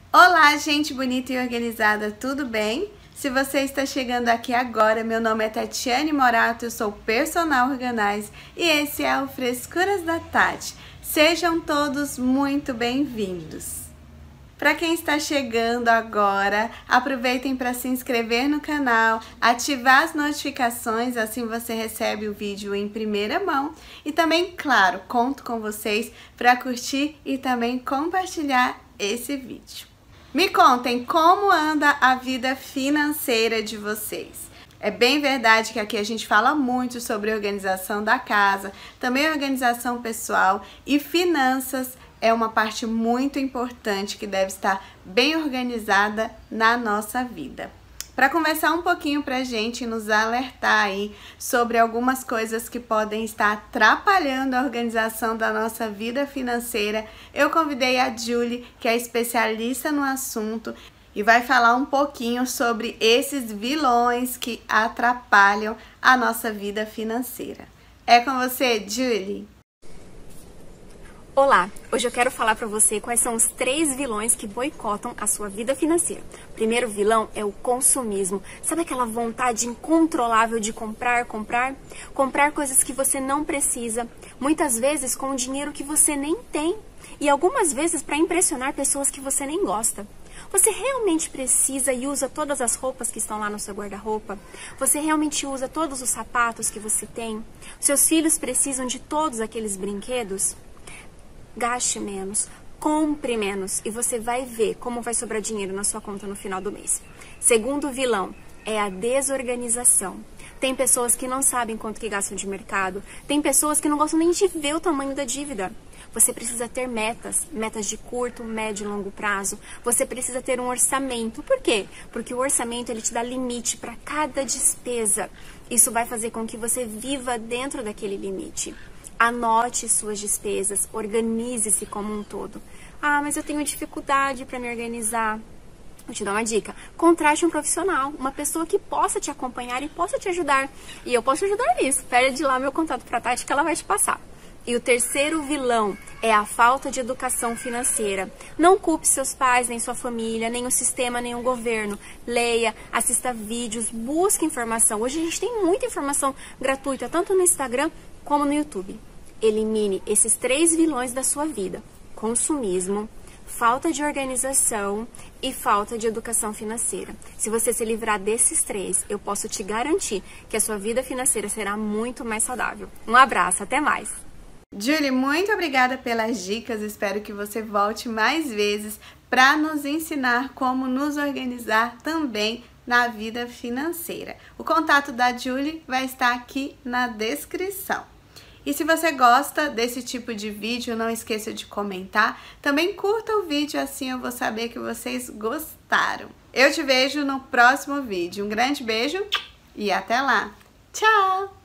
Olá, gente bonita e organizada, tudo bem? Se você está chegando aqui agora, meu nome é Tatiane Morato, eu sou Personal Organize e esse é o Frescuras da Tati. Sejam todos muito bem-vindos. Para quem está chegando agora, aproveitem para se inscrever no canal, ativar as notificações, assim você recebe o vídeo em primeira mão. E também, claro, conto com vocês para curtir e também compartilhar esse vídeo. Me contem como anda a vida financeira de vocês. É bem verdade que aqui a gente fala muito sobre organização da casa, também organização pessoal e finanças é uma parte muito importante que deve estar bem organizada na nossa vida. Para conversar um pouquinho pra gente nos alertar aí sobre algumas coisas que podem estar atrapalhando a organização da nossa vida financeira, eu convidei a Julie, que é especialista no assunto, e vai falar um pouquinho sobre esses vilões que atrapalham a nossa vida financeira. É com você, Julie! Olá, hoje eu quero falar para você quais são os 3 vilões que boicotam a sua vida financeira. O primeiro vilão é o consumismo. Sabe aquela vontade incontrolável de comprar coisas que você não precisa, muitas vezes com dinheiro que você nem tem e algumas vezes para impressionar pessoas que você nem gosta. Você realmente precisa e usa todas as roupas que estão lá no seu guarda-roupa? Você realmente usa todos os sapatos que você tem? Seus filhos precisam de todos aqueles brinquedos? Gaste menos, compre menos e você vai ver como vai sobrar dinheiro na sua conta no final do mês. Segundo vilão é a desorganização. Tem pessoas que não sabem quanto que gastam de mercado, tem pessoas que não gostam nem de ver o tamanho da dívida. Você precisa ter metas de curto, médio e longo prazo. Você precisa ter um orçamento. Por quê? Porque o orçamento ele te dá limite para cada despesa. Isso vai fazer com que você viva dentro daquele limite. Anote suas despesas, organize-se como um todo. Ah, mas eu tenho dificuldade para me organizar. Vou te dar uma dica. Contrate um profissional, uma pessoa que possa te acompanhar e possa te ajudar. E eu posso te ajudar nisso. Pede lá meu contato para a Tati que ela vai te passar. E o terceiro vilão é a falta de educação financeira. Não culpe seus pais, nem sua família, nem o sistema, nem o governo. Leia, assista vídeos, busque informação. Hoje a gente tem muita informação gratuita, tanto no Instagram como no YouTube. Elimine esses 3 vilões da sua vida: consumismo, falta de organização e falta de educação financeira. Se você se livrar desses 3, eu posso te garantir que a sua vida financeira será muito mais saudável. Um abraço, até mais! Julie, muito obrigada pelas dicas, espero que você volte mais vezes para nos ensinar como nos organizar também na vida financeira. O contato da Julie vai estar aqui na descrição. E se você gosta desse tipo de vídeo, não esqueça de comentar. Também curta o vídeo, assim eu vou saber que vocês gostaram. Eu te vejo no próximo vídeo. Um grande beijo e até lá. Tchau!